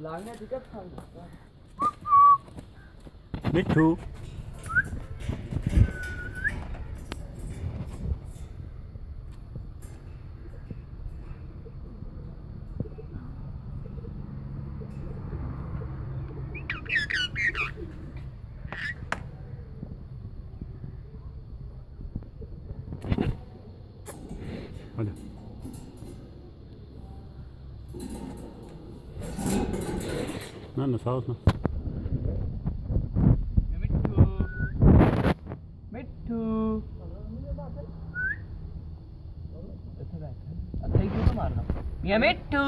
मिट्ठू ना ना साउस ना मिट्ठू मिट्ठू अच्छा क्यों तो मारना मियां मिट्ठू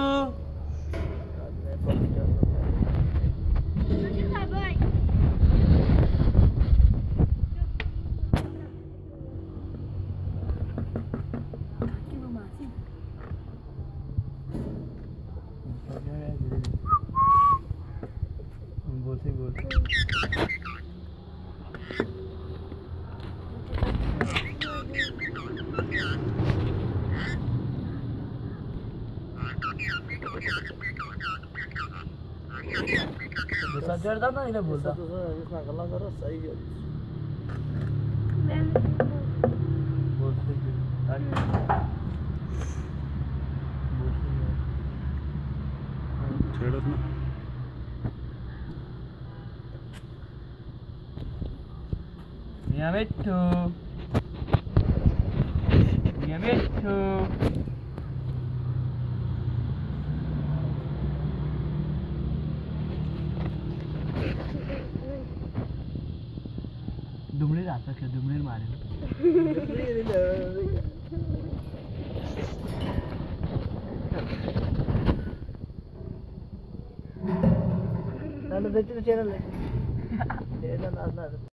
बोल गुस्सा चढ़ता ना इन्हें बोलता इसमें गल्ला करो सही है बोल छेड़ो ना मियां मिट्ठू मियां मिट्ठू दुमड़ी रात तक दुमड़ी मारे चैनल